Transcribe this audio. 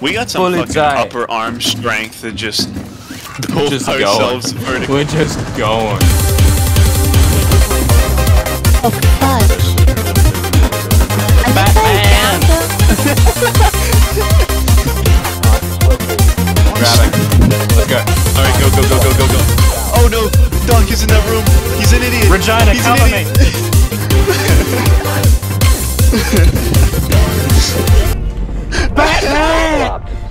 We got some fucking upper arm strength to just pull ourselves vertically. We're just going. Oh, fudge. Batman! Grabbing. Let's go. Alright, go. Oh no! Doc is in that room! He's an idiot! Regina, cover me! Batman!